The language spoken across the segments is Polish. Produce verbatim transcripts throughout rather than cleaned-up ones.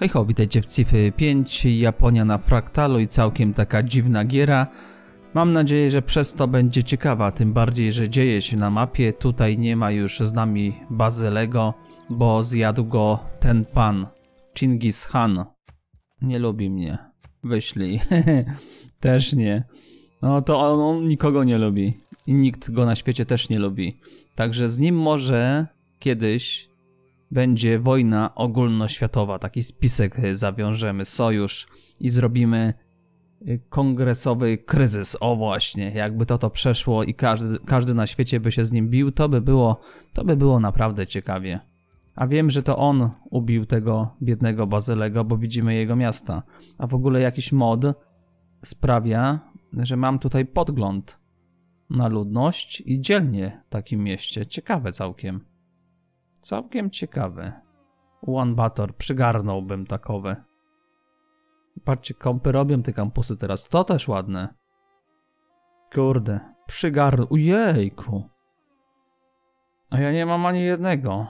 Hej ho, witajcie w Cify pięć, Japonia na fraktalu i całkiem taka dziwna giera. Mam nadzieję, że przez to będzie ciekawa, tym bardziej, że dzieje się na mapie. Tutaj nie ma już z nami Bazylego, bo zjadł go ten pan, Chingis Khan. Nie lubi mnie. Wyślij. Też nie. No to on, on nikogo nie lubi. I nikt go na świecie też nie lubi. Także z nim może kiedyś będzie wojna ogólnoświatowa. Taki spisek zawiążemy, sojusz i zrobimy kongresowy kryzys. O właśnie, jakby to to przeszło i każdy, każdy na świecie by się z nim bił, to by było, to by było naprawdę ciekawie. A wiem, że to on ubił tego biednego Bazylego, bo widzimy jego miasta. A w ogóle jakiś mod sprawia, że mam tutaj podgląd na ludność i dzielnie w takim mieście. Ciekawe całkiem. Całkiem ciekawe. One Bator, przygarnąłbym takowe. Patrzcie, kompy robią te kampusy teraz. To też ładne. Kurde, przygarnął. Ujejku. A ja nie mam ani jednego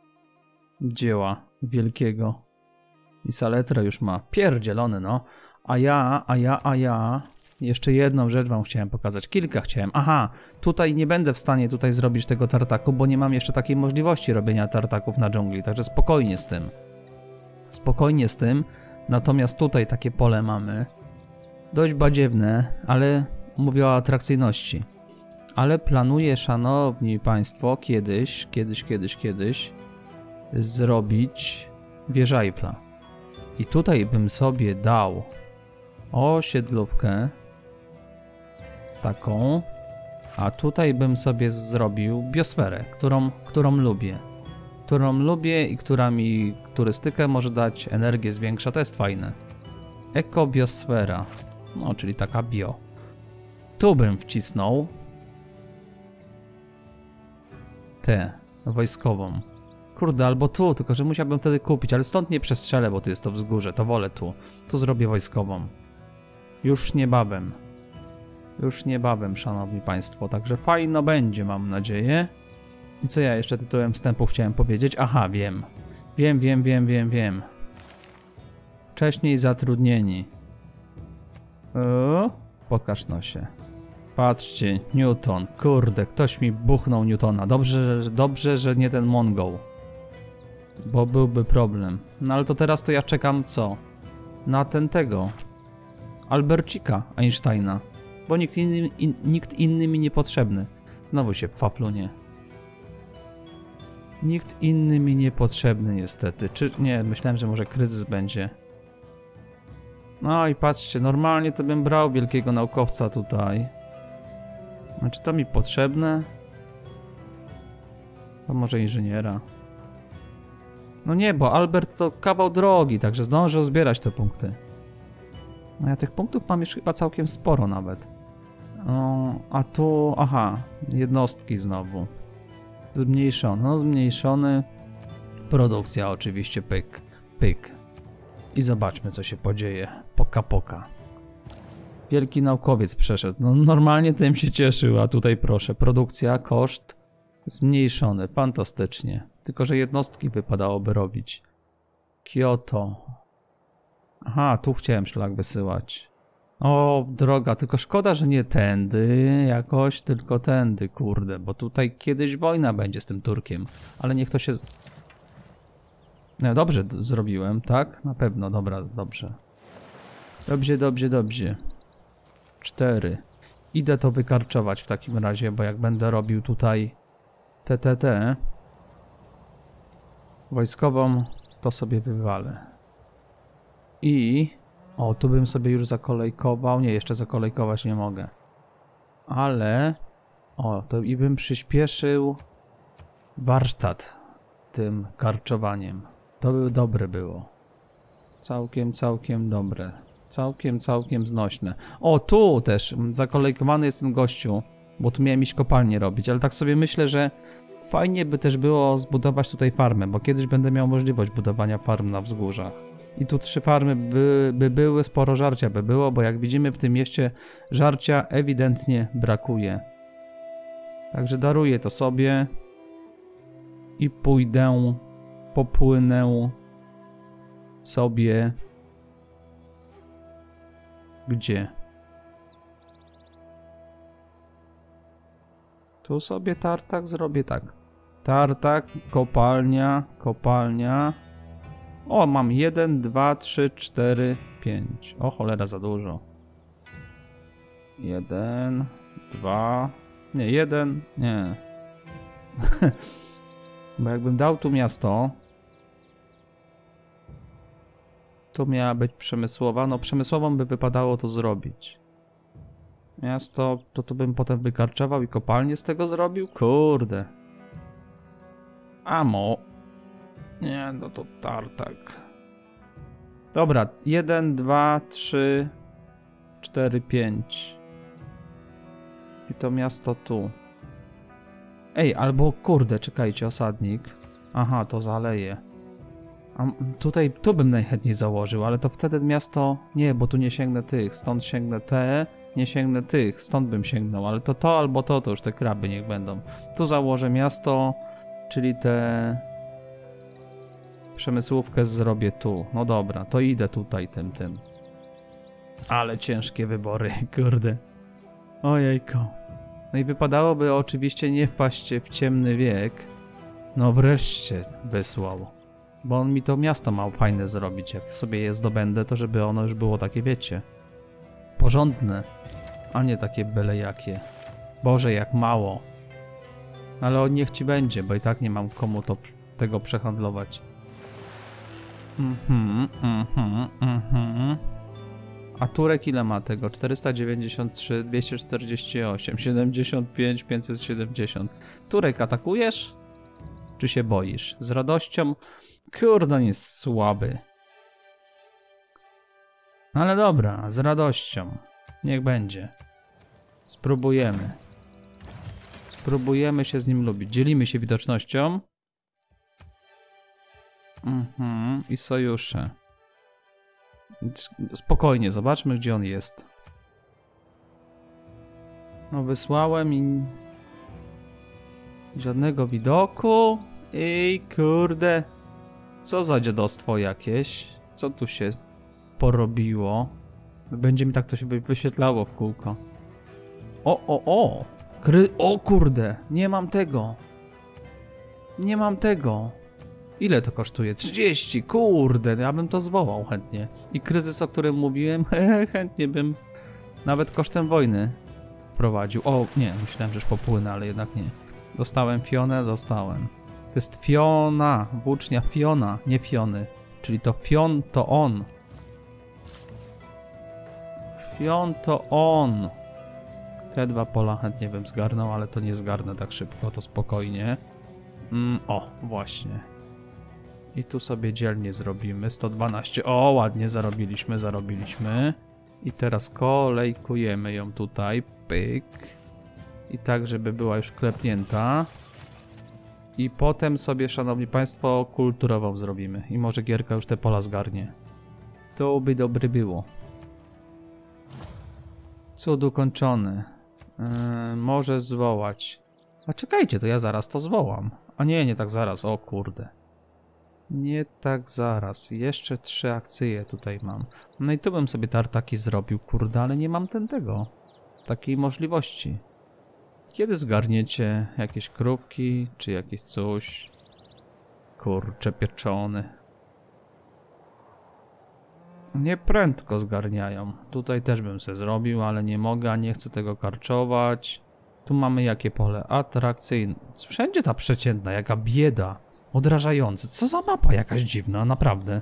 dzieła wielkiego. I Saletra już ma. Pierdzielony, no. A ja, a ja, a ja... Jeszcze jedną rzecz wam chciałem pokazać. Kilka chciałem. Aha, tutaj nie będę w stanie tutaj zrobić tego tartaku, bo nie mam jeszcze takiej możliwości robienia tartaków na dżungli. Także spokojnie z tym. Spokojnie z tym. Natomiast tutaj takie pole mamy. Dość badziewne, ale mówię o atrakcyjności. Ale planuję, szanowni państwo, kiedyś, kiedyś, kiedyś, kiedyś zrobić wieżę Eiffla. I tutaj bym sobie dał osiedlówkę taką, a tutaj bym sobie zrobił biosferę, którą, którą lubię. Którą lubię i która mi turystykę może dać, energię zwiększa, to jest fajne. Ekobiosfera, no czyli taka bio. Tu bym wcisnął tę wojskową. Kurde, albo tu, tylko że musiałbym wtedy kupić, ale stąd nie przestrzelę, bo tu jest to wzgórze, to wolę tu. Tu zrobię wojskową. Już niebawem. Już niebawem, szanowni państwo, także fajno będzie, mam nadzieję. I co ja jeszcze tytułem wstępu chciałem powiedzieć? Aha, wiem. Wiem, wiem, wiem, wiem, wiem. Wcześniej zatrudnieni. O, pokaż nosie. Patrzcie, Newton. Kurde, ktoś mi buchnął Newtona. Dobrze, dobrze, że nie ten Mongol. Bo byłby problem. No ale to teraz to ja czekam co? Na ten tego. Albercika Einsteina. Bo nikt inny, in, nikt inny mi niepotrzebny. Znowu się faplunie. Nikt inny mi niepotrzebny niestety. Czy nie, myślałem, że może kryzys będzie. No i patrzcie, normalnie to bym brał wielkiego naukowca tutaj. Znaczy to mi potrzebne? To może inżyniera. No nie, bo Albert to kawał drogi, także zdążę zbierać te punkty. No ja tych punktów mam już chyba całkiem sporo nawet. O, a tu, aha, jednostki znowu. Zmniejszony, no zmniejszony. Produkcja oczywiście, pyk, pyk. I zobaczmy co się podzieje. Poka, poka. Wielki naukowiec przeszedł. No normalnie tym się cieszył, a tutaj proszę, produkcja, koszt zmniejszony, fantastycznie. Tylko że jednostki wypadałoby robić. Kyoto. Aha, tu chciałem szlak wysyłać. O, droga, tylko szkoda, że nie tędy jakoś, tylko tędy, kurde, bo tutaj kiedyś wojna będzie z tym Turkiem. Ale niech to się... No dobrze zrobiłem, tak? Na pewno, dobra, dobrze. Dobrze, dobrze, dobrze. Cztery. Idę to wykarczować w takim razie, bo jak będę robił tutaj T T T wojskową, to sobie wywalę. I... O, tu bym sobie już zakolejkował. Nie, jeszcze zakolejkować nie mogę. Ale... O, to i bym przyspieszył warsztat tym karczowaniem. To by dobre było. Całkiem, całkiem dobre. Całkiem, całkiem znośne. O, tu też zakolejkowany jest ten gościu, bo tu miałem iść kopalnię robić, ale tak sobie myślę, że fajnie by też było zbudować tutaj farmę, bo kiedyś będę miał możliwość budowania farm na wzgórzach. I tu trzy farmy by, by były, sporo żarcia by było, bo jak widzimy w tym mieście żarcia ewidentnie brakuje. Także daruję to sobie i pójdę, popłynę sobie... Gdzie? Tu sobie tartak zrobię tak. Tartak, kopalnia, kopalnia. O, mam jeden, dwa, trzy, cztery, pięć. O, cholera, za dużo. Jeden, dwa... Nie, jeden, nie. Bo jakbym dał tu miasto... To miała być przemysłowa. No, przemysłową by wypadało to zrobić. Miasto, to tu bym potem wykarczował i kopalnię z tego zrobił? Kurde. Amo. Nie, no to tartak. Dobra, jeden, dwa, trzy, cztery, pięć. I to miasto tu. Ej, albo kurde, czekajcie, osadnik. Aha, to zaleje. A tutaj, tu bym najchętniej założył, ale to wtedy miasto... Nie, bo tu nie sięgnę tych, stąd sięgnę te, nie sięgnę tych, stąd bym sięgnął, ale to to albo to, to już te kraby niech będą. Tu założę miasto, czyli te... Przemysłówkę zrobię tu. No dobra, to idę tutaj tym, tym. Ale ciężkie wybory, kurde. Ojejko. No i wypadałoby oczywiście nie wpaść w ciemny wiek. No wreszcie wysłał. Bo on mi to miasto ma fajne zrobić. Jak sobie je zdobędę, to żeby ono już było takie, wiecie, porządne, a nie takie byle jakie. Boże, jak mało. Ale niech ci będzie, bo i tak nie mam komu to, tego przehandlować. Mhm, mhm, mhm. A Turek ile ma tego? czterysta dziewięćdziesiąt trzy, dwieście czterdzieści osiem, siedemdziesiąt pięć, pięćset siedemdziesiąt. Turek, atakujesz? Czy się boisz? Z radością? Kurde, on jest słaby. Ale dobra, z radością. Niech będzie. Spróbujemy. Spróbujemy się z nim lubić. Dzielimy się widocznością. Mhm, i sojusze. Spokojnie, zobaczmy, gdzie on jest. No, wysłałem i... Żadnego widoku. I kurde. Co za dziadostwo jakieś? Co tu się porobiło? Będzie mi tak to się wyświetlało w kółko. O, o, o! Kry... O kurde! Nie mam tego! Nie mam tego! Ile to kosztuje? trzydzieści! Kurde! Ja bym to zwołał chętnie. I kryzys, o którym mówiłem, chętnie bym nawet kosztem wojny prowadził. O, nie, myślałem, że już popłynę, ale jednak nie. Dostałem Fionę, dostałem. To jest Fiona, włócznia Fiona, nie Fiony. Czyli to Fion to on. Fion to on. Te dwa pola chętnie bym zgarnął, ale to nie zgarnę tak szybko, to spokojnie. Mm, o, właśnie. I tu sobie dzielnie zrobimy. sto dwanaście. O, ładnie zarobiliśmy, zarobiliśmy. I teraz kolejkujemy ją tutaj. Pyk. I tak, żeby była już klepnięta. I potem sobie, szanowni państwo, kulturową zrobimy. I może Gierka już te pola zgarnie. To by dobre było. Cud ukończony. Yy, może zwołać. A czekajcie, to ja zaraz to zwołam. A nie, nie tak zaraz. O kurde. Nie tak zaraz. Jeszcze trzy akcje tutaj mam. No i tu bym sobie tartaki zrobił, kurde, ale nie mam ten tego. Takiej możliwości. Kiedy zgarniecie jakieś krówki, czy jakieś coś? Kurcze pieczony. Nie prędko zgarniają. Tutaj też bym se zrobił, ale nie mogę, nie chcę tego karczować. Tu mamy jakie pole? Atrakcyjne. Wszędzie ta przeciętna, jaka bieda. Odrażające. Co za mapa jakaś dziwna, naprawdę.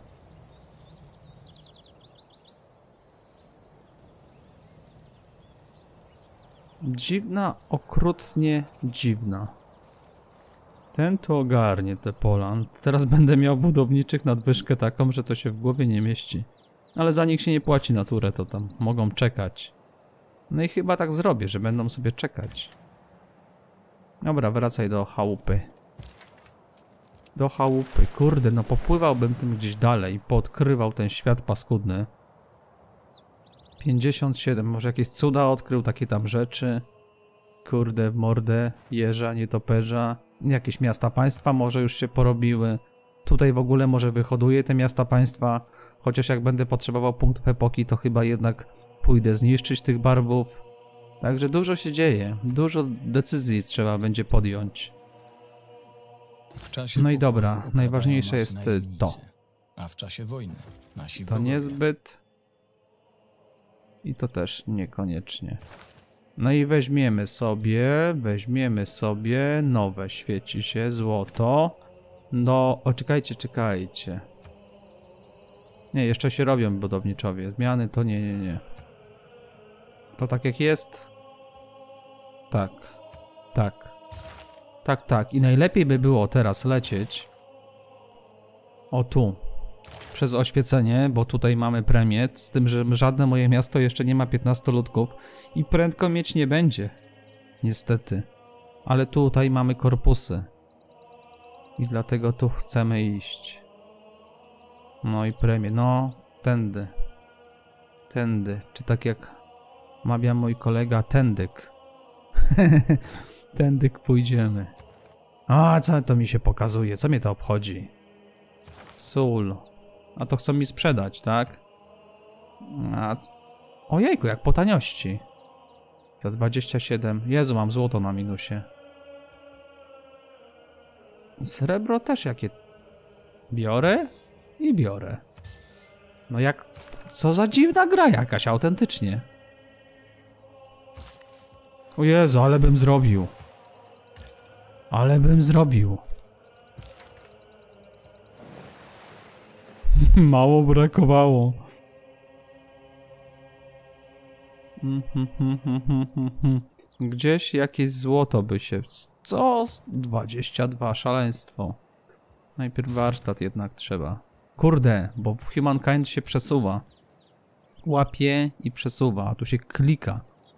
Dziwna, okrutnie dziwna. Ten to ogarnie te pola. Teraz będę miał budowniczych nadwyżkę taką, że to się w głowie nie mieści. Ale za nich się nie płaci naturę, to tam mogą czekać. No i chyba tak zrobię, że będą sobie czekać. Dobra, wracaj do chałupy. Do chałupy. Kurde, no popływałbym tym gdzieś dalej. Poodkrywał ten świat paskudny. pięćdziesiąt siedem. Może jakieś cuda odkrył, takie tam rzeczy. Kurde, w mordę. Jeża, nietoperza. Jakieś miasta państwa może już się porobiły. tutaj w ogóle może wyhoduję te miasta państwa, chociaż jak będę potrzebował punktów epoki, to chyba jednak pójdę zniszczyć tych barbów. Także dużo się dzieje, dużo decyzji trzeba będzie podjąć. W czasie No i pokoju dobra, okradają najważniejsze nas jest y, najemnicy, to. A w czasie wojny nasi To wrogowie. niezbyt. I to też niekoniecznie. No i weźmiemy sobie, weźmiemy sobie, nowe świeci się, złoto. No, o, czekajcie, czekajcie. Nie, jeszcze się robią budowniczowie. Zmiany to nie, nie, nie. To tak jak jest? Tak. Tak. Tak, tak. I najlepiej by było teraz lecieć. O tu. Przez oświecenie, bo tutaj mamy premię, z tym, że żadne moje miasto jeszcze nie ma piętnastu ludków i prędko mieć nie będzie. Niestety. Ale tutaj mamy korpusy. I dlatego tu chcemy iść. No i premię. No, tędy. Tędy. Czy tak jak mawia mój kolega, tędyk. Tędyk pójdziemy. A, co to mi się pokazuje? Co mnie to obchodzi? Sól. A to chcą mi sprzedać, tak? A... Ojejku, jak po taniości. Za dwadzieścia siedem. Jezu, mam złoto na minusie. Srebro też jakie... Biorę? I biorę. No jak... Co za dziwna gra jakaś, autentycznie. O Jezu, ale bym zrobił. Ale bym zrobił. Mało brakowało. Gdzieś jakieś złoto by się... Co? dwadzieścia dwa, szaleństwo. Najpierw warsztat jednak trzeba. Kurde, bo Humankind się przesuwa. Łapie i przesuwa, a tu się klika.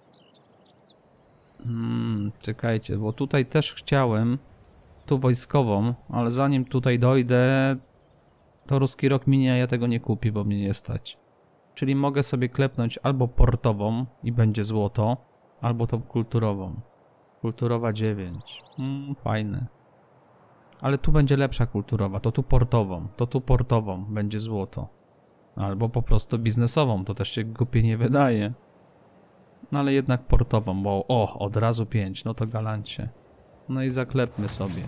Hmm, czekajcie, bo tutaj też chciałem tu wojskową, ale zanim tutaj dojdę, to ruski rok minie, a ja tego nie kupię, bo mnie nie stać. Czyli mogę sobie klepnąć albo portową i będzie złoto, albo tą kulturową. Kulturowa dziewięć. Hmm, fajne. Ale tu będzie lepsza kulturowa, to tu portową, to tu portową będzie złoto. Albo po prostu biznesową, to też się głupie nie wydaje. No ale jednak portową, bo o, od razu pięć, no to galancie. No i zaklepmy sobie.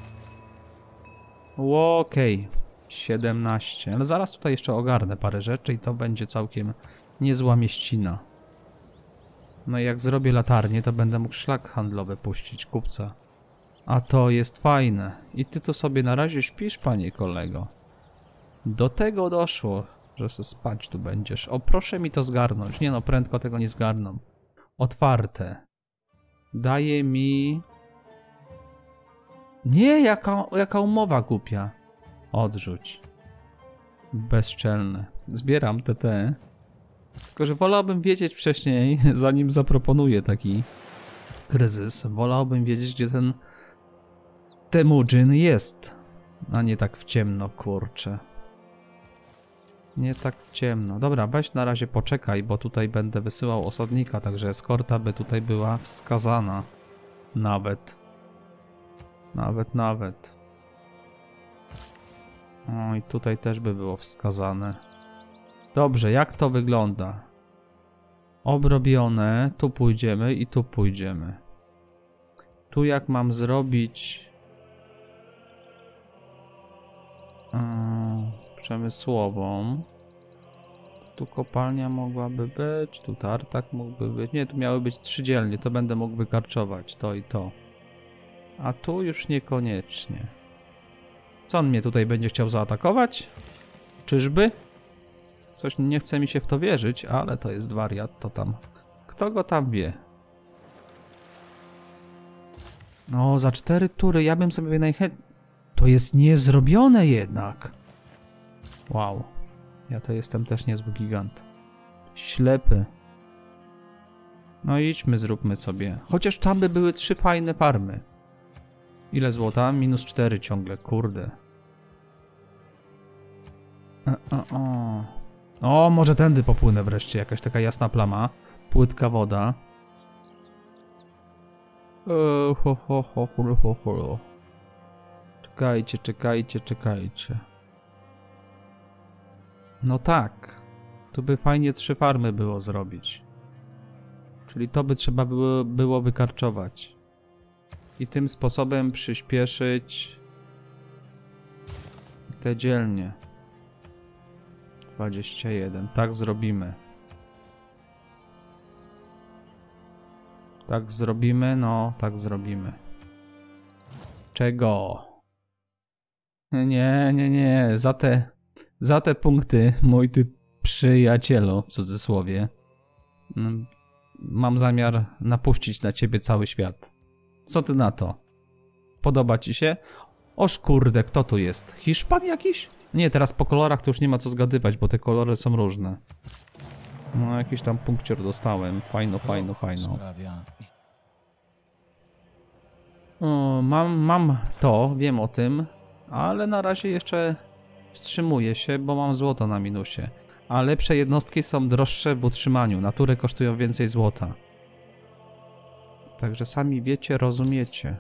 Okej, okay. siedemnaście, ale zaraz tutaj jeszcze ogarnę parę rzeczy i to będzie całkiem niezła mieścina. No i jak zrobię latarnię, to będę mógł szlak handlowy puścić, kupca. A to jest fajne. I ty tu sobie na razie śpisz, panie kolego. Do tego doszło, że se spać tu będziesz. O, proszę mi to zgarnąć. Nie no, prędko tego nie zgarną. Otwarte. Daje mi... Nie, jaka, jaka umowa głupia. Odrzuć. Bezczelne. Zbieram T T. Tylko, że wolałbym wiedzieć wcześniej, zanim zaproponuję taki kryzys. Wolałbym wiedzieć, gdzie ten Temujin jest. A nie tak w ciemno, kurczę. Nie tak w ciemno. Dobra, weź na razie poczekaj, bo tutaj będę wysyłał osadnika, także eskorta by tutaj była wskazana. Nawet. Nawet, nawet. O, i tutaj też by było wskazane. Dobrze, jak to wygląda? Obrobione, tu pójdziemy i tu pójdziemy. Tu jak mam zrobić... Yy, przemysłową. Tu kopalnia mogłaby być, tu tartak mógłby być. Nie, tu miały być trzy dzielnie, to będę mógł wykarczować to i to. A tu już niekoniecznie. Co on mnie tutaj będzie chciał zaatakować? Czyżby? Coś nie chce mi się w to wierzyć, ale to jest wariat, to tam. Kto go tam wie? No, za cztery tury ja bym sobie najchętniej... To jest niezrobione jednak. Wow. Ja to jestem też niezły gigant. Ślepy. No idźmy, zróbmy sobie. Chociaż tam by były trzy fajne farmy. Ile złota? Minus cztery ciągle, kurde. E, o, o. o, może tędy popłynę wreszcie. Jakaś taka jasna plama. Płytka woda. E, ho, ho, ho, ho, ho, ho. Czekajcie, czekajcie, czekajcie. No tak. Tu by fajnie trzy farmy było zrobić. Czyli to by trzeba było, było wykarczować. I tym sposobem przyspieszyć te dzielnie. dwadzieścia jeden. Tak zrobimy. Tak zrobimy? No, tak zrobimy. Czego? Nie, nie, nie. Za te, za te punkty, mój ty przyjacielu, w cudzysłowie, mam zamiar napuścić na ciebie cały świat. Co ty na to? Podoba ci się? Oż kurde, kto tu jest? Hiszpan jakiś? Nie, teraz po kolorach to już nie ma co zgadywać, bo te kolory są różne. No, jakiś tam punkcior dostałem. Fajno, fajno, fajno. Sprawia... O, mam, mam to, wiem o tym, ale na razie jeszcze wstrzymuję się, bo mam złoto na minusie. A lepsze jednostki są droższe w utrzymaniu, natury kosztują więcej złota. Także sami wiecie, rozumiecie.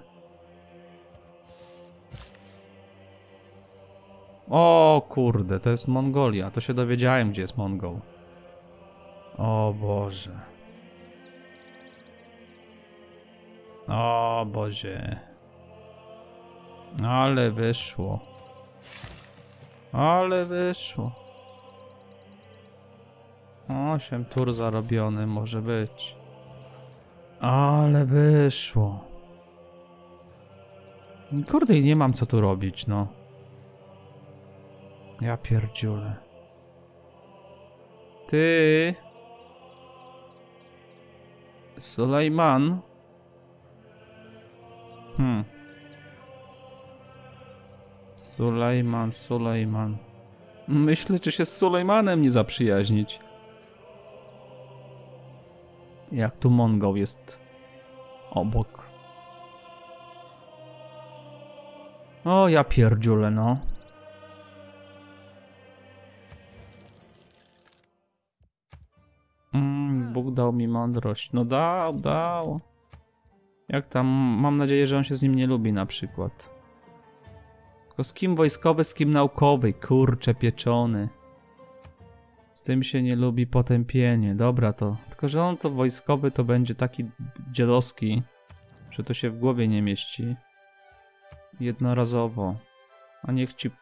O kurde, to jest Mongolia, to się dowiedziałem, gdzie jest Mongol. O Boże. O Boże. Ale wyszło. Ale wyszło. Osiem tur zarobiony może być. Ale wyszło. Kurde, i nie mam co tu robić, no. Ja pierdziule. Ty. Sulejman. Hmm. Sulejman, Sulejman. Myślę, czy się z Sulejmanem nie zaprzyjaźnić. Jak tu Mongol jest obok. O, ja pierdziule, no. Mm, Bóg dał mi mądrość. No dał, dał. Jak tam, mam nadzieję, że on się z nim nie lubi na przykład. Tylko z kim wojskowy, z kim naukowy, kurcze pieczony. Z tym się nie lubi potępienie, dobra to. Tylko, że on to wojskowy to będzie taki dziadowski, że to się w głowie nie mieści. Jednorazowo. A niech ci...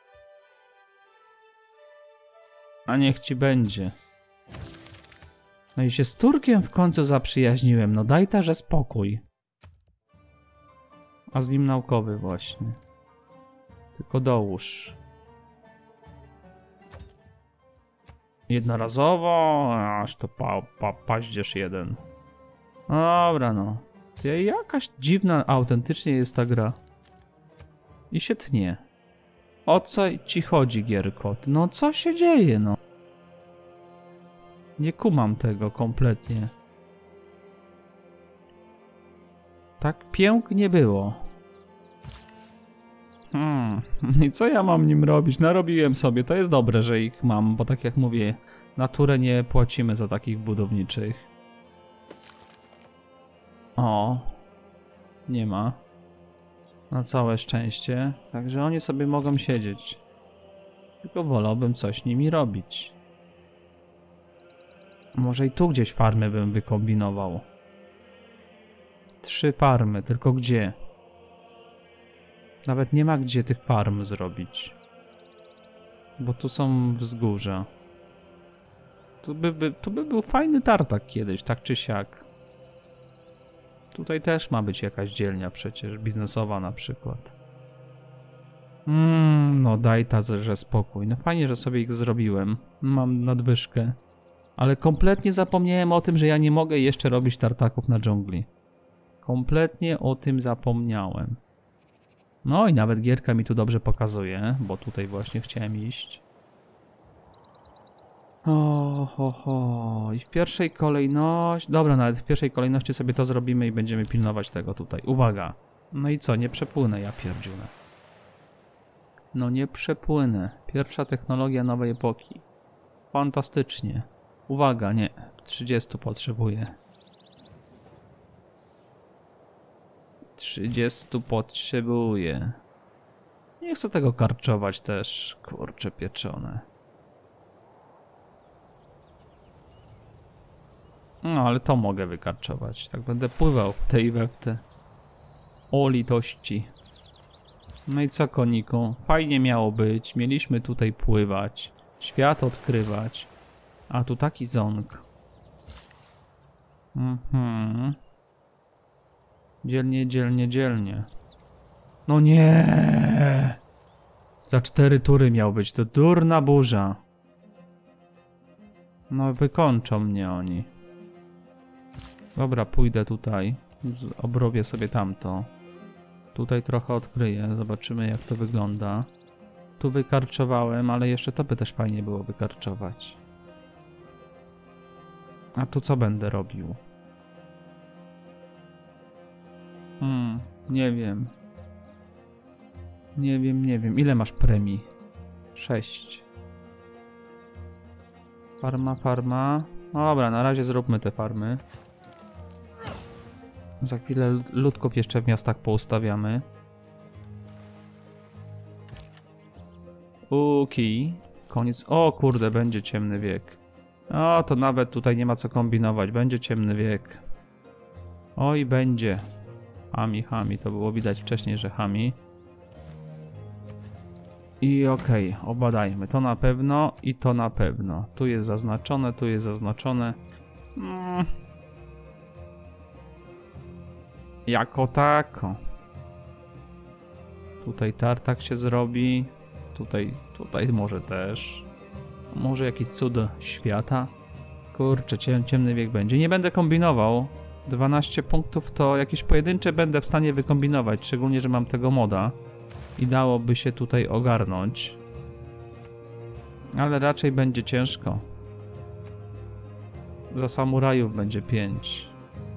A niech ci będzie. No i się z Turkiem w końcu zaprzyjaźniłem, no daj ta, że spokój. A z nim naukowy właśnie. Tylko dołóż. Jednorazowo, aż to pa, pa, paździerz jeden. Dobra no. Ty, jakaś dziwna autentycznie jest ta gra. I się tnie. O co ci chodzi, Gierkot? No co się dzieje, no? Nie kumam tego kompletnie. Tak pięknie było. Hmm. I co ja mam nim robić? Narobiłem sobie. To jest dobre, że ich mam, bo tak jak mówię, naturę nie płacimy za takich budowniczych. O. Nie ma. Na całe szczęście. Także oni sobie mogą siedzieć. Tylko wolałbym coś nimi robić. Może i tu gdzieś farmy bym wykombinował. Trzy farmy, tylko gdzie? Nawet nie ma gdzie tych farm zrobić. Bo tu są wzgórza. Tu by, by, tu by był fajny tartak kiedyś, tak czy siak. Tutaj też ma być jakaś dzielnia przecież, biznesowa na przykład. Mmm, no daj ta, że spokój. No fajnie, że sobie ich zrobiłem. Mam nadwyżkę. Ale kompletnie zapomniałem o tym, że ja nie mogę jeszcze robić tartaków na dżungli. Kompletnie o tym zapomniałem. No i nawet gierka mi tu dobrze pokazuje, bo tutaj właśnie chciałem iść. O, ho, ho. I w pierwszej kolejności... Dobra, nawet w pierwszej kolejności sobie to zrobimy i będziemy pilnować tego tutaj. Uwaga. No i co? Nie przepłynę, ja pierdziunę. No nie przepłynę. Pierwsza technologia nowej epoki. Fantastycznie. Uwaga, nie. trzydziestu potrzebuję. trzydziestu potrzebuję. Nie nie chcę tego karczować też. Kurcze pieczone. No, ale to mogę wykarczować. Tak będę pływał w tej we w te. O litości. No i co, koniku? Fajnie miało być. Mieliśmy tutaj pływać. Świat odkrywać. A tu taki ząg. Mhm. Dzielnie, dzielnie, dzielnie. No nie! Za cztery tury miał być. To durna burza. No wykończą mnie oni. Dobra, pójdę tutaj. Obrobię sobie tamto. Tutaj trochę odkryję. Zobaczymy, jak to wygląda. Tu wykarczowałem, ale jeszcze to by też fajnie było wykarczować. A tu co będę robił? Hmm, nie wiem. Nie wiem, nie wiem. Ile masz premii? Sześć. Farma, farma. No dobra, na razie zróbmy te farmy. Za chwilę ludków jeszcze w miastach poustawiamy. Uki. Koniec. O kurde, będzie ciemny wiek. O, to nawet tutaj nie ma co kombinować. Będzie ciemny wiek. Oj, będzie. Hami, hami. To było widać wcześniej, że hami. I okej, okay, obadajmy. To na pewno i to na pewno. Tu jest zaznaczone, tu jest zaznaczone. Mm. Jako tako. Tutaj tartak się zrobi. Tutaj, tutaj może też. Może jakiś cud świata. Kurczę, ciem, ciemny wiek będzie. Nie będę kombinował. dwanaście punktów to jakieś pojedyncze będę w stanie wykombinować. Szczególnie, że mam tego moda. I dałoby się tutaj ogarnąć. Ale raczej będzie ciężko. Za samurajów będzie pięć.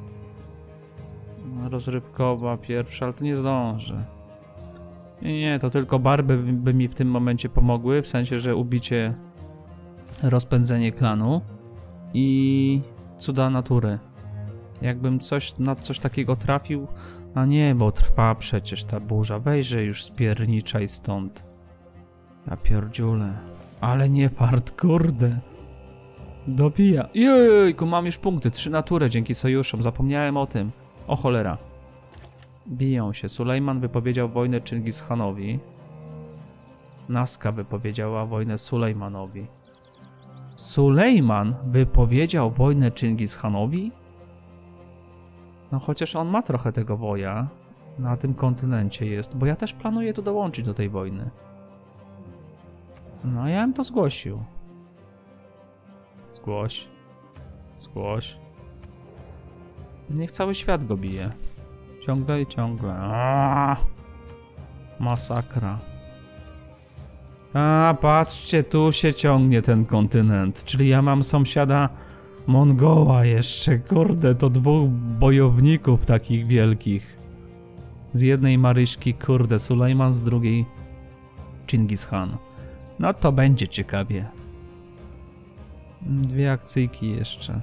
Rozrywkowa pierwsza, ale to nie zdążę. Nie, nie, to tylko barby by mi w tym momencie pomogły. W sensie, że ubicie, rozpędzenie klanu i cuda natury. Jakbym coś na coś takiego trafił. A nie, bo trwa przecież ta burza. Wejrze już spierniczaj stąd. Ja pierdziule. Ale nie fart, kurde. Dobija. Jejku, mam już punkty. Trzy naturę dzięki sojuszom. Zapomniałem o tym. O cholera. Biją się. Sulejman wypowiedział wojnę Czingis Hanowi. Naska wypowiedziała wojnę Sulejmanowi. Sulejman wypowiedział wojnę Czingis Hanowi? No chociaż on ma trochę tego woja. Na tym kontynencie jest. Bo ja też planuję tu dołączyć do tej wojny. No ja bym to zgłosił. Zgłoś. Zgłoś. Niech cały świat go bije. Ciągle i ciągle. Aaaa! Masakra. A patrzcie, tu się ciągnie ten kontynent. Czyli ja mam sąsiada Mongoła jeszcze. Kurde, to dwóch bojowników takich wielkich. Z jednej Maryśki, kurde, Sulejman, z drugiej Czingis Khan. No to będzie ciekawie. Dwie akcyjki jeszcze.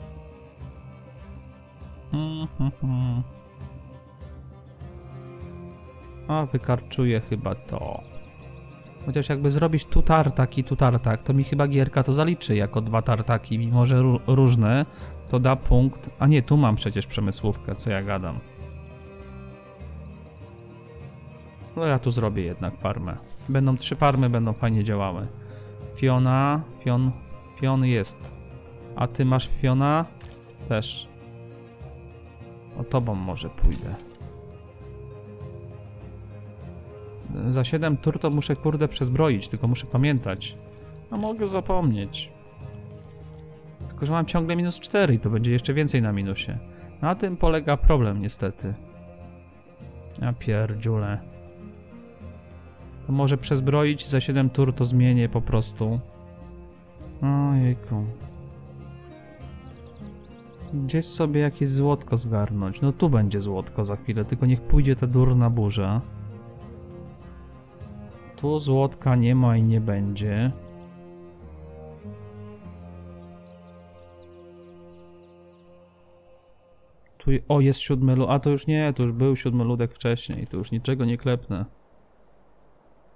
A, wykarczuję chyba to. Chociaż jakby zrobić tu tartak i tu tartak, to mi chyba gierka to zaliczy jako dwa tartaki, mimo że różne, to da punkt. A nie, tu mam przecież przemysłówkę, co ja gadam. No ja tu zrobię jednak farmę. Będą trzy farmy, będą fajnie działały. Fiona, Fion, Fion jest. A ty masz Fiona? Też. O tobą może pójdę. Za siedem tur to muszę kurde przezbroić, tylko muszę pamiętać. A mogę zapomnieć. Tylko że mam ciągle minus cztery i to będzie jeszcze więcej na minusie. Na tym polega problem niestety. Ja pierdziule. To może przezbroić, za siedem tur to zmienię po prostu. Ojejku. Gdzieś sobie jakieś złotko zgarnąć. No tu będzie złotko za chwilę, tylko niech pójdzie ta durna burza. Tu złotka nie ma i nie będzie. Tu, o, jest siódmy lud. A to już nie, to już był siódmy ludek wcześniej. Tu już niczego nie klepnę.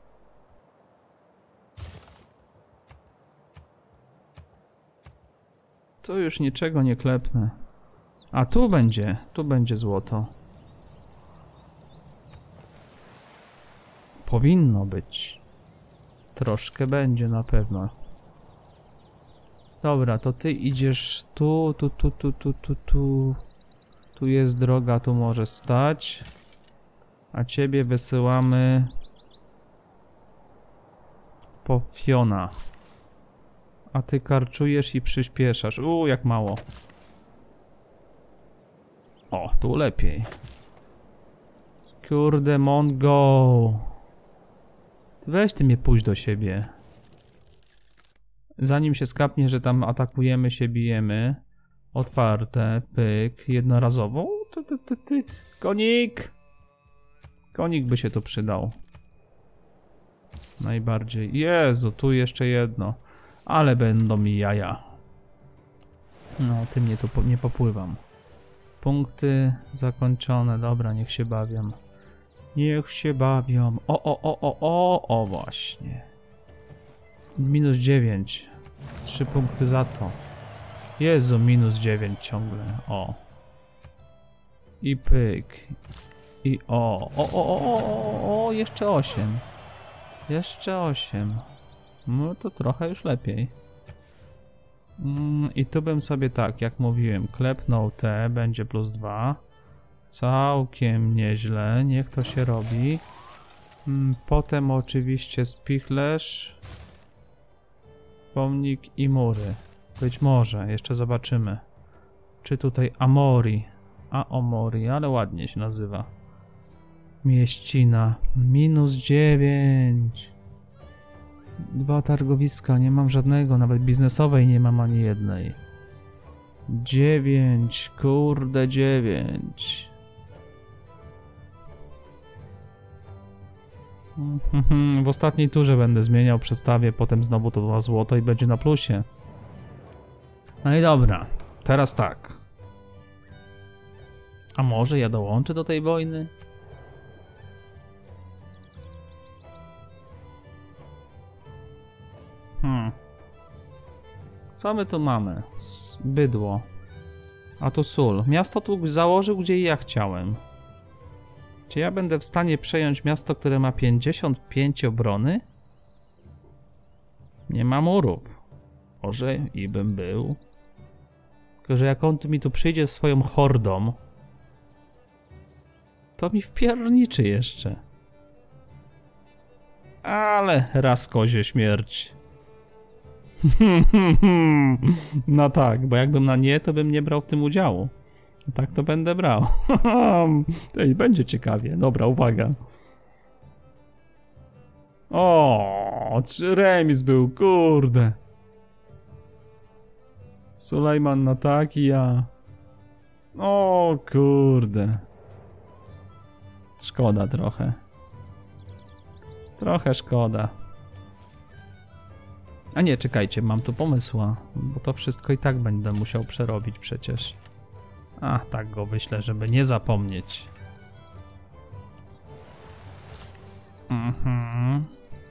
Tu już niczego nie klepnę. A tu będzie, tu będzie złoto. Powinno być. Troszkę będzie na pewno. Dobra, to ty idziesz tu, tu, tu, tu, tu, tu, tu. Tu jest droga, tu może stać. A ciebie wysyłamy po Fiona. A ty karczujesz i przyspieszasz. Uuu, jak mało. O, tu lepiej. Kurde, Mongo. Weź ty mnie pójdź do siebie. Zanim się skapnie, że tam atakujemy się, bijemy. Otwarte, pyk, jednorazowo. Ty, ty, ty, ty. Konik! Konik by się tu przydał. Najbardziej. Jezu, tu jeszcze jedno. Ale będą mi jaja. No, tym nie, tu po, nie popływam. Punkty zakończone. Dobra, niech się bawią. Niech się bawią. O, o, o, o, o, o, właśnie. Minus dziewięć. Trzy punkty za to. Jezu, minus dziewięć ciągle. O. I pyk. I o. O, o, o, o, o, o, jeszcze osiem. Jeszcze osiem. No to trochę już lepiej. Mm, I tu bym sobie tak, jak mówiłem, klepnął te, będzie plus dwa. Całkiem nieźle, niech to się robi. Mm, potem oczywiście spichlerz, pomnik i mury. Być może, jeszcze zobaczymy. Czy tutaj Amori. A Omori, ale ładnie się nazywa. Mieścina. Minus dziewięć. Dwa targowiska, nie mam żadnego, nawet biznesowej nie mam ani jednej. Dziewięć, kurde dziewięć. W ostatniej turze będę zmieniał, przestawię, potem znowu to na złoto i będzie na plusie. No i dobra, teraz tak. A może ja dołączę do tej wojny? Hmm. Co my tu mamy? Bydło. A tu sól. Miasto tu założył, gdzie ja chciałem. Czy ja będę w stanie przejąć miasto, które ma pięćdziesiąt pięć obrony? Nie ma murów. Może i bym był. Tylko, że jak on tu mi tu przyjdzie z swoją hordą, to mi wpierniczy jeszcze. Ale raz kozie śmierć. No tak, bo jakbym na nie, to bym nie brał w tym udziału. Tak to będę brał. Ej, będzie ciekawie. Dobra, uwaga. O, remis był, kurde. Sulejman na tak i ja. O, kurde. Szkoda trochę. Trochę szkoda. A nie, czekajcie, mam tu pomysła, bo to wszystko i tak będę musiał przerobić przecież. A, tak go wyślę, żeby nie zapomnieć. Mhm.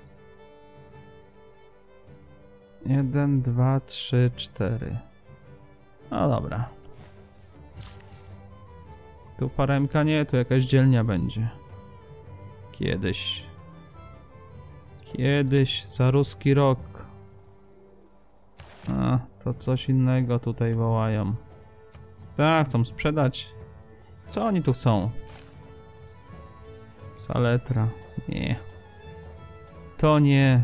Jeden, dwa, trzy, cztery. No dobra. Tu faremka nie, tu jakaś dzielnia będzie. Kiedyś. Kiedyś, za ruski rok. A, to coś innego tutaj wołają. Tak, chcą sprzedać. Co oni tu chcą? Saletra. Nie. To nie.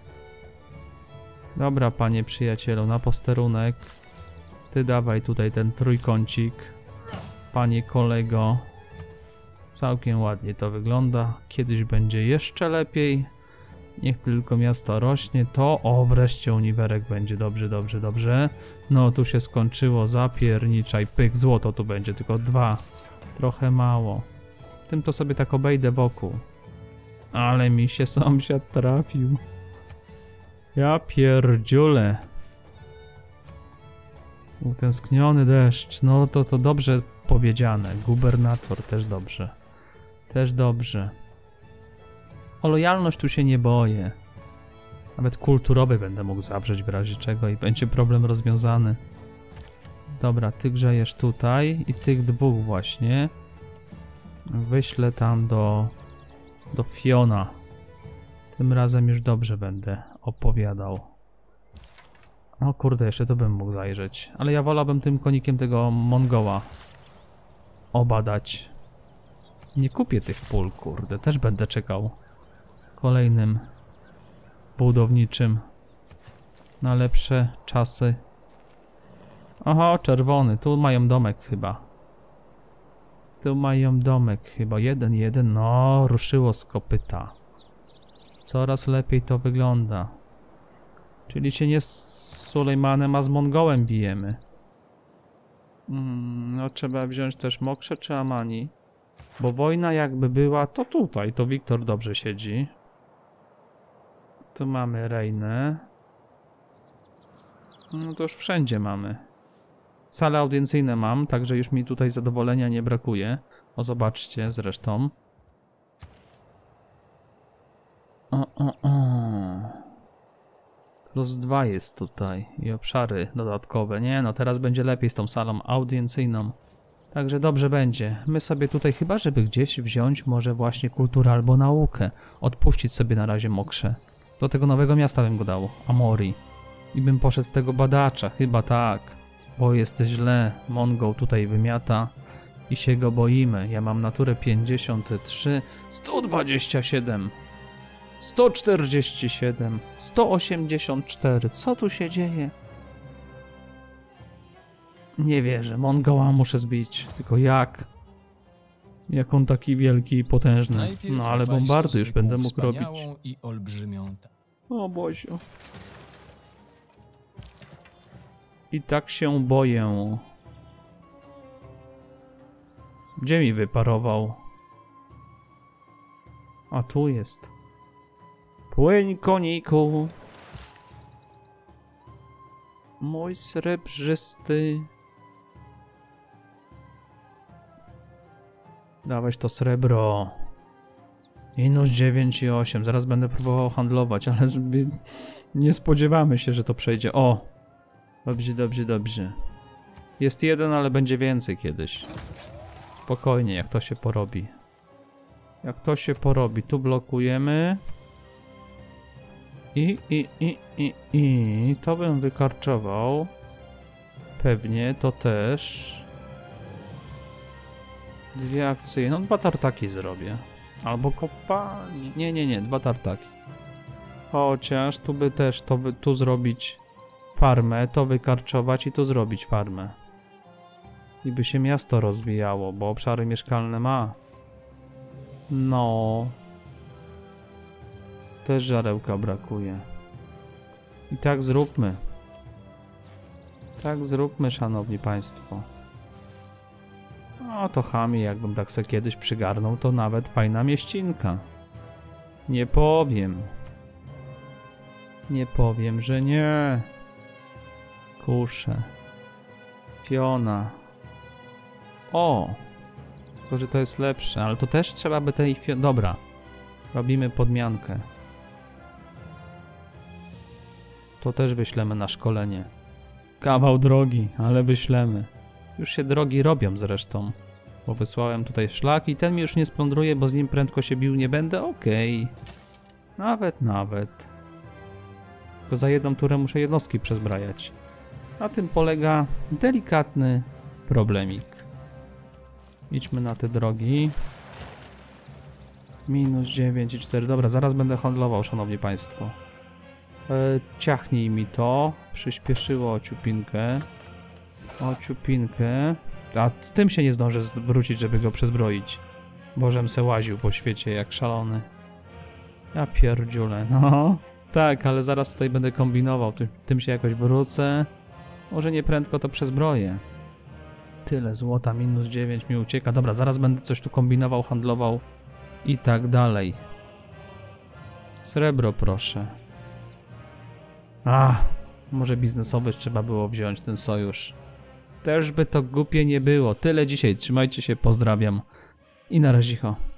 Dobra, panie przyjacielu, na posterunek. Ty dawaj tutaj ten trójkącik. Panie kolego. Całkiem ładnie to wygląda. Kiedyś będzie jeszcze lepiej. Niech tylko miasto rośnie, to o, wreszcie uniwerek będzie, dobrze, dobrze, dobrze. No, tu się skończyło, zapierniczaj, pyk, złoto tu będzie, tylko dwa. Trochę mało. Tym to sobie tak obejdę wokół. Ale mi się sąsiad trafił. Ja pierdziule. Utęskniony deszcz, no to to dobrze powiedziane. Gubernator też dobrze. Też dobrze. O lojalność tu się nie boję. Nawet kulturowy będę mógł zawrzeć w razie czego i będzie problem rozwiązany. Dobra, ty grzejesz tutaj i tych dwóch właśnie wyślę tam do, do Fiona. Tym razem już dobrze będę opowiadał. O kurde, jeszcze to bym mógł zajrzeć. Ale ja wolałbym tym konikiem tego Mongoła obadać. Nie kupię tych pól, kurde. Też będę czekał. Kolejnym budowniczym na lepsze czasy. Oho, czerwony. Tu mają domek chyba. Tu mają domek chyba. Jeden, jeden. No, ruszyło z kopyta. Coraz lepiej to wygląda. Czyli się nie z Sulejmanem, a z Mongołem bijemy. Mm, no trzeba wziąć też Mokrze czy Amani. Bo wojna jakby była, to tutaj. To Wiktor dobrze siedzi. Tu mamy Rejnę. No to już wszędzie mamy. Sale audiencyjne mam, także już mi tutaj zadowolenia nie brakuje. O, zobaczcie zresztą. O, o, o. Plus dwa jest tutaj i obszary dodatkowe. Nie no, teraz będzie lepiej z tą salą audiencyjną. Także dobrze będzie. My sobie tutaj chyba, żeby gdzieś wziąć może właśnie kulturę albo naukę. Odpuścić sobie na razie Mokrze. Do tego nowego miasta bym go dał. Amori. I bym poszedł w tego badacza. Chyba tak. Bo jest źle. Mongol tutaj wymiata. I się go boimy. Ja mam naturę pięćdziesiąt trzy. sto dwadzieścia siedem. sto czterdzieści siedem. sto osiemdziesiąt cztery. Co tu się dzieje? Nie wierzę. Mongoła muszę zbić. Tylko jak? Jak on taki wielki i potężny. Najpierw No ale walcz bombardy z już zwykłą, będę mógł robić. wspaniałą i olbrzymią. O Boziu. I tak się boję. Gdzie mi wyparował? A tu jest. Płyń, koniku. Mój srebrzysty. Dawaj to srebro. Minus dziewięć i osiem. Zaraz będę próbował handlować, ale zbyt... nie spodziewamy się, że to przejdzie. O! Dobrze, dobrze, dobrze. Jest jeden, ale będzie więcej kiedyś. Spokojnie, jak to się porobi. Jak to się porobi. Tu blokujemy. I, i, i, i, i. To bym wykarczował. Pewnie, to też. Dwie akcje. No dwa tartaki zrobię. Albo kopalni. Nie, nie, nie. Dwa tartaki. Chociaż tu by też to by, tu zrobić farmę, to wykarczować i tu zrobić farmę. I by się miasto rozwijało, bo obszary mieszkalne ma. No. Też żarełka brakuje. I tak zróbmy. Tak zróbmy, szanowni państwo. No to chami, jakbym tak se kiedyś przygarnął, to nawet fajna mieścinka. Nie powiem. Nie powiem, że nie. Kuszę. Fiona. O! Tylko, że to jest lepsze, ale to też trzeba by tej... Dobra. Robimy podmiankę. To też wyślemy na szkolenie. Kawał drogi, ale wyślemy. Już się drogi robią zresztą. Bo wysłałem tutaj szlak i ten mi już nie splądruje, bo z nim prędko się bił nie będę. Okej. Okay. Nawet, nawet. Tylko za jedną turę muszę jednostki przezbrajać. Na tym polega delikatny problemik. Idźmy na te drogi. Minus dziewięć i cztery. Dobra, zaraz będę handlował, szanowni państwo. E, ciachnij mi to. Przyspieszyło o ciupinkę. O ciupinkę. A z tym się nie zdążę zwrócić, żeby go przezbroić. Bożem se łaził po świecie jak szalony. Ja pierdziule, no. Tak, ale zaraz tutaj będę kombinował. Tym, tym się jakoś wrócę. Może nie prędko to przezbroję. Tyle złota, minus dziewięć mi ucieka. Dobra, zaraz będę coś tu kombinował, handlował i tak dalej. Srebro proszę. A, może biznesowy trzeba było wziąć ten sojusz. Też by to głupie nie było. Tyle dzisiaj. Trzymajcie się, pozdrawiam. I na razie.